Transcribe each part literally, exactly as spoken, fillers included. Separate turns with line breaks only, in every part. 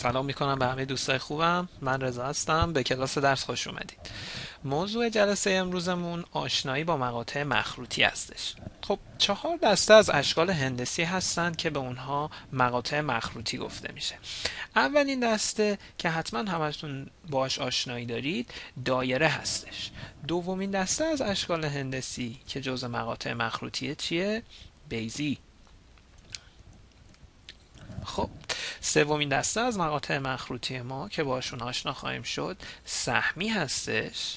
سلام میکنم به همه دوستای خوبم. من رضا هستم. به کلاس درس خوش اومدید. موضوع جلسه امروزمون آشنایی با مقاطع مخروطی هستش. خب چهار دسته از اشکال هندسی هستند که به اونها مقاطع مخروطی گفته میشه. اولین دسته که حتما همتون باش آشنایی دارید دایره هستش. دومین دسته از اشکال هندسی که جزء مقاطع مخروطیه چیه؟ بیضی. خب سومین دسته از مقاطع مخروطی ما که باشون آشنا خواهیم شد سهمی هستش.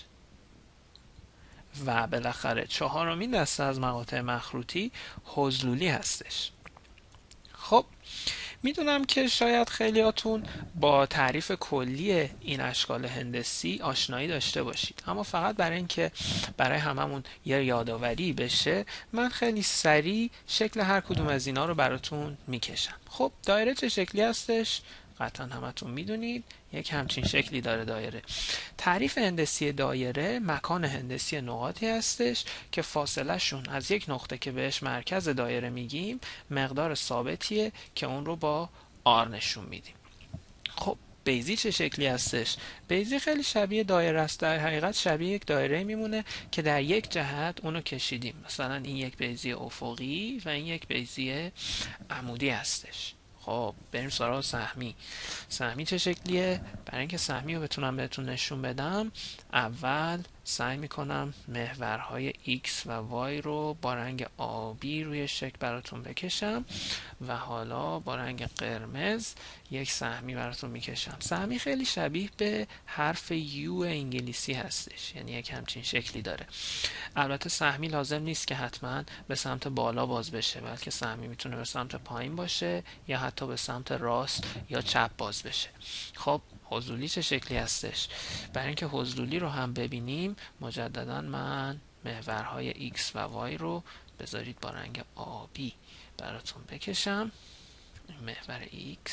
و بالاخره چهارمین دسته از مقاطع مخروطی حضلولی هستش. خب میدونم که شاید خیلیاتون با تعریف کلی این اشکال هندسی آشنایی داشته باشید، اما فقط برای اینکه برای هممون یه یادآوری بشه من خیلی سریع شکل هر کدوم از اینا رو براتون میکشم. خب دایره چه شکلی هستش؟ قطعا همتون میدونید یک همچین شکلی داره دایره. تعریف هندسی دایره مکان هندسی نقاطی هستش که فاصله شون از یک نقطه که بهش مرکز دایره میگیم مقدار ثابتیه که اون رو با آر نشون میدیم. خب بیضی چه شکلی هستش؟ بیضی خیلی شبیه دایره است، در حقیقت شبیه یک دایره میمونه که در یک جهت اونو کشیدیم. مثلا این یک بیضی افقی و این یک بیضی عمودی هستش. خب بریم سراغ سهمی. سهمی چه شکلیه؟ برای اینکه سهمی رو بتونم بهتون نشون بدم اول سعی میکنم محورهای x و y رو با رنگ آبی روی شکل براتون بکشم و حالا با رنگ قرمز یک سهمی براتون میکشم. سهمی خیلی شبیه به حرف U انگلیسی هستش، یعنی یک همچین شکلی داره. البته سهمی لازم نیست که حتما به سمت بالا باز بشه، بلکه سهمی میتونه به سمت پایین باشه یا حتی به سمت راست یا چپ باز بشه. خب حضلولی چه شکلی هستش؟ برای اینکه حضلولی رو هم ببینیم مجددا من محورهای x و y رو بذارید با رنگ آبی براتون بکشم. این محور x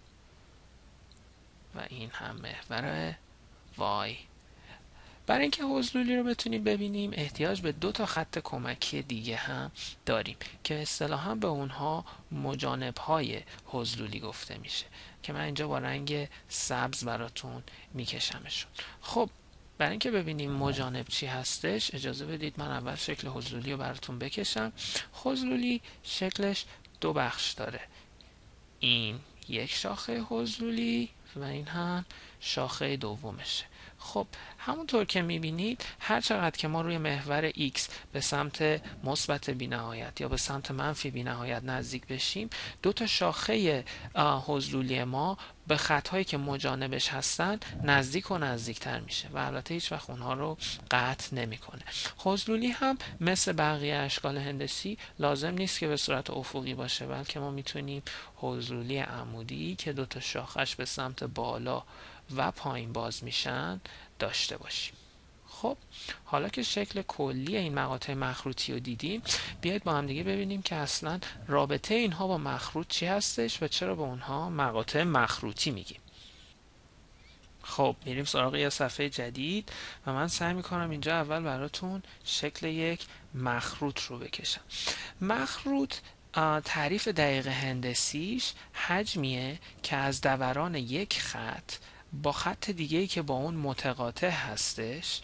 و این هم محور y. برای اینکه حضلولی رو بتونیم ببینیم احتیاج به دو تا خط کمکی دیگه هم داریم که اصطلاحاً به اونها مجانب‌های حضلولی گفته میشه که من اینجا با رنگ سبز براتون میکشمشون. خب برای اینکه ببینیم مجانب چی هستش اجازه بدید من اول شکل حضلولی رو براتون بکشم. حضلولی شکلش دو بخش داره. این یک شاخه حضلولی و این هم شاخه دومشه. خب همونطور که میبینید هر چقدر که ما روی محور x به سمت مثبت بی‌نهایت یا به سمت منفی بی‌نهایت نزدیک بشیم دو تا شاخه حضلولی ما به خطهایی که مجانبش هستن نزدیک و نزدیکتر میشه و البته هیچ وقت اونها رو قطع نمیکنه. حضلولی هم مثل بقیه اشکال هندسی لازم نیست که به صورت افقی باشه، بلکه ما میتونیم حضلولی عمودی که دو تا شاخش به سمت بالا و پایین باز میشن داشته باشیم. خب حالا که شکل کلی این مقاطع مخروطی رو دیدیم بیایید با هم دیگه ببینیم که اصلا رابطه اینها با مخروط چی هستش و چرا به اونها مقاطع مخروطی میگیم. خب میریم سراغ یه صفحه جدید و من سعی میکنم اینجا اول براتون شکل یک مخروط رو بکشم. مخروط تعریف دقیق هندسیش حجمیه که از دوران یک خط با خط دیگه‌ای که با اون متقاطع هستش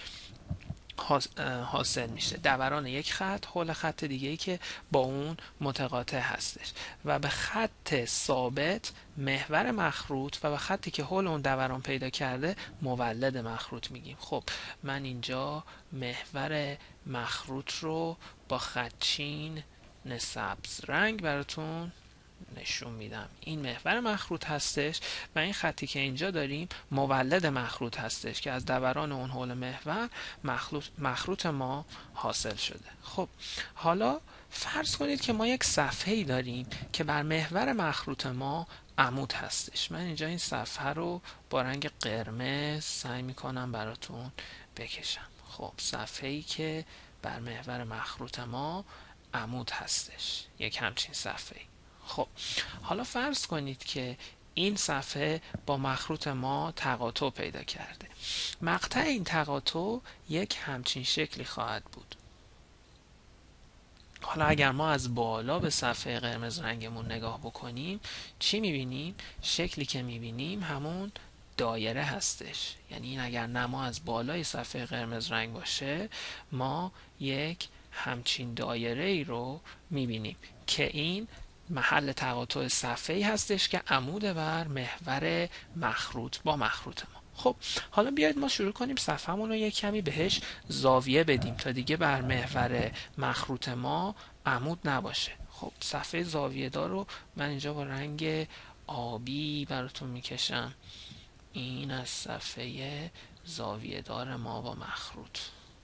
حاصل میشه. دوران یک خط حول خط دیگه‌ای که با اون متقاطع هستش و به خط ثابت محور مخروط و به خطی که حول اون دوران پیدا کرده مولد مخروط میگیم. خب من اینجا محور مخروط رو با خطچین سبز رنگ براتون نشون میدم. این محور مخروط هستش و این خطی که اینجا داریم مولد مخروط هستش که از دوران اون حول محور مخروط, مخروط ما حاصل شده. خب حالا فرض کنید که ما یک صفحه‌ای داریم که بر محور مخروط ما عمود هستش. من اینجا این صفحه رو با رنگ قرمز سعی میکنم براتون بکشم. خب صفحه‌ای که بر محور مخروط ما عمود هستش، یک همچین صفحه‌ای. خب حالا فرض کنید که این صفحه با مخروط ما تقاطع پیدا کرده. مقطع این تقاطع یک همچین شکلی خواهد بود. حالا اگر ما از بالا به صفحه قرمز رنگمون نگاه بکنیم چی میبینیم؟ شکلی که میبینیم همون دایره هستش. یعنی این اگر نما از بالای صفحه قرمز رنگ باشه ما یک همچین دایره ای رو میبینیم که این محل تقاطع صفحه‌ای هستش که عمود بر محور مخروط با مخروط ما. خب حالا بیاید ما شروع کنیم صفحه‌مون رو یک کمی بهش زاویه بدیم تا دیگه بر محور مخروط ما عمود نباشه. خب صفحه زاویه دار رو من اینجا با رنگ آبی براتون میکشم. این از صفحه زاویه دار ما با مخروط.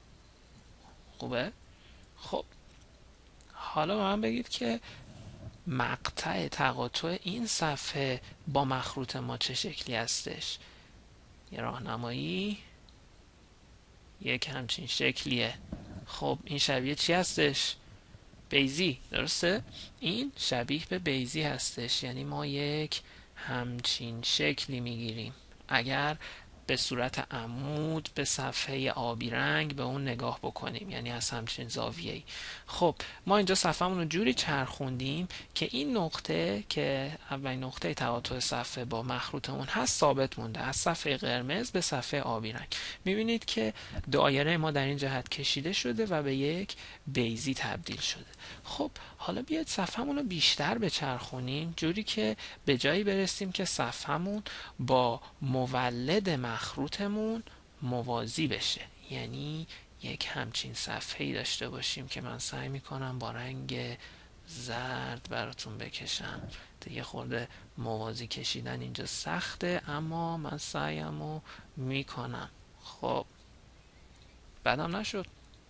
خوبه؟ خب حالا به من بگید که مقطع تقاطع این صفحه با مخروط ما چه شکلی هستش؟ یه راهنمایی یک همچین شکلیه. خب این شبیه چی هستش؟ بیضی، درسته؟ این شبیه به بیضی هستش. یعنی ما یک همچین شکلی میگیریم اگر به صورت عمود به صفحه آبی رنگ به اون نگاه بکنیم، یعنی از همچین زاویه‌ای. خب ما اینجا صفحه‌مون رو جوری چرخوندیم که این نقطه که اولین نقطه تقاطع صفحه با مخروطمون هست ثابت مونده، از صفحه قرمز به صفحه آبی رنگ. میبینید که دایره ما در این جهت کشیده شده و به یک بیضی تبدیل شده. خب حالا بیاید صفحه‌مون رو بیشتر بچرخونیم جوری که به جایی برسیم که صفحه‌مون با مولد مخروطمون موازی بشه. یعنی یک همچین صفحه‌ای داشته باشیم که من سعی میکنم با رنگ زرد براتون بکشم. دیگه خورده موازی کشیدن اینجا سخته اما من سعیمو میکنم. خب بدم نشد.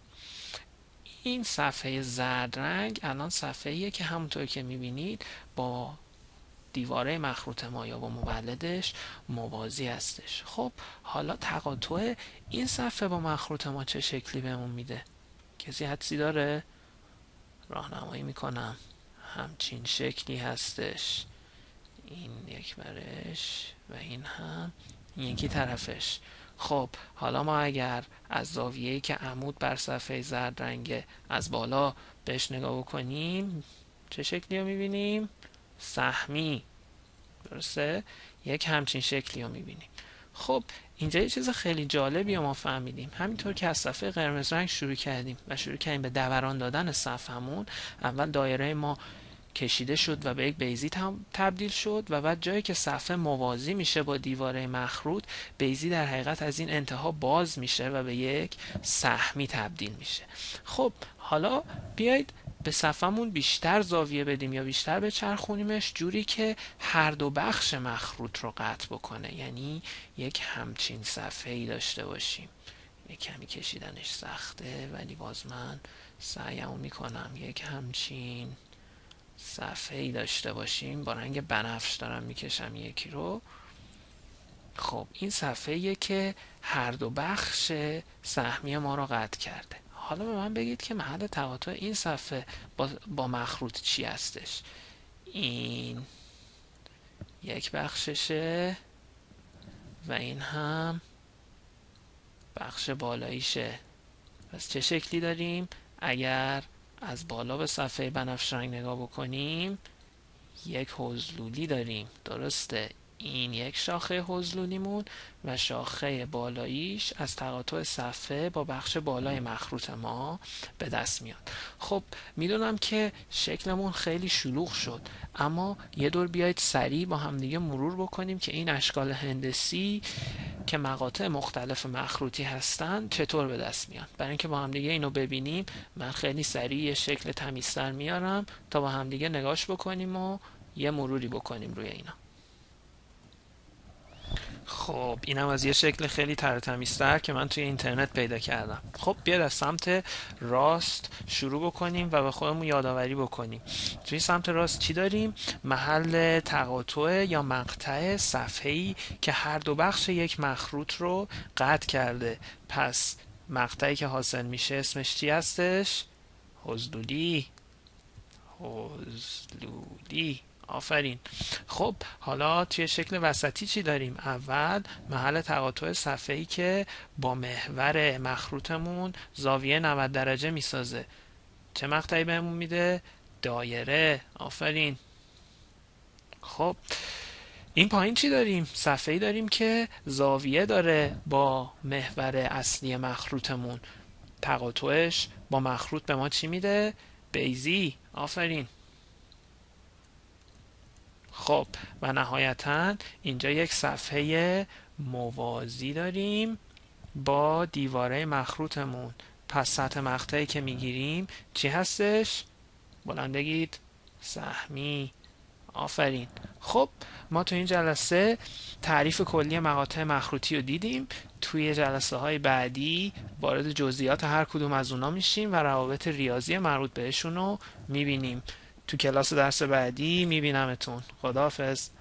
این صفحه زرد رنگ الان صفحه‌ایه که همونطور که میبینید با دیواره مخروط ما یا با مولدش موازی هستش. خب حالا تقاطع این صفحه با مخروط ما چه شکلی بهمون میده؟ کسی حدسی داره؟ راهنمایی میکنم. همچین شکلی هستش. این یک برش و این هم این یکی طرفش. خب حالا ما اگر از زاویه‌ای که عمود بر صفحه زرد رنگ از بالا بهش نگاه بکنیم چه شکلی رو میبینیم؟ سهمی، درسته؟ یک همچین شکلی رو میبینیم. خب اینجا یه چیز خیلی جالبی رو ما فهمیدیم. همینطور که از صفحه قرمز رنگ شروع کردیم و شروع کردیم به دوران دادن صفحمون، اول دایره ما کشیده شد و به یک بیضی تبدیل شد و بعد جایی که صفحه موازی میشه با دیواره مخروط، بیضی در حقیقت از این انتها باز میشه و به یک سهمی تبدیل میشه. خب حالا بیایید به صفحمون بیشتر زاویه بدیم یا بیشتر بچرخونیمش جوری که هر دو بخش مخروط رو قطع بکنه. یعنی یک همچین صفحه‌ای داشته باشیم. یک کمی کشیدنش سخته ولی باز من سعیمو میکنم. یک همچین صفحه‌ای داشته باشیم با رنگ بنفش دارم میکشم یکی رو. خب این صفحه‌ایه که هر دو بخش سهمی ما رو قطع کرده. حالا به من بگید که محل تقاطع این صفحه با, با مخروط چی هستش؟ این یک بخششه و این هم بخش بالاییشه. پس چه شکلی داریم؟ اگر از بالا به صفحه بنفش رنگ نگاه بکنیم یک حوضلولی داریم، درسته؟ این یک شاخه حوضلولیمون و شاخه بالاییش از تقاطع صفحه با بخش بالای مخروط ما به دست میاد. خب میدونم که شکلمون خیلی شلوغ شد اما یه دور بیایید سریع با همدیگه مرور بکنیم که این اشکال هندسی که مقاطع مختلف مخروطی هستن چطور به دست میان. برای اینکه با همدیگه اینو ببینیم من خیلی سریع یه شکل تمیزتر میارم تا با همدیگه نگاش بکنیم و یه مروری بکنیم روی اینا. خب اینم از یه شکل خیلی تر تمیزتر که من توی اینترنت پیدا کردم. خب بیاید از سمت راست شروع بکنیم و به خودمون یادآوری بکنیم. توی سمت راست چی داریم؟ محل تقاطع یا مقطع صفحه‌ای که هر دو بخش یک مخروط رو قطع کرده. پس مقطعی که حاصل میشه اسمش چی هستش؟ حوضلولی. حوضلولی. آفرین. خب حالا توی شکل وسطی چی داریم؟ اول محل تقاطع صفحه‌ای که با محور مخروطمون زاویه نود درجه میسازه. چه مقطعی بهمون میده؟ دایره. آفرین. خب این پایین چی داریم؟ صفحه‌ای داریم که زاویه داره با محور اصلی مخروطمون. تقاطعش با مخروط به ما چی میده؟ بیضی. آفرین. خب و نهایتا اینجا یک صفحه موازی داریم با دیواره مخروطمون. پس سطح مقطعی که میگیریم چی هستش؟ بلند بگید. سهمی. آفرین. خب ما تو این جلسه تعریف کلی مقاطع مخروطی رو دیدیم. توی جلسه های بعدی وارد جزئیات هر کدوم از اونا میشیم و روابط ریاضی مربوط بهشون رو میبینیم. تو کلاس درس بعدی میبینمتون. خداحافظ.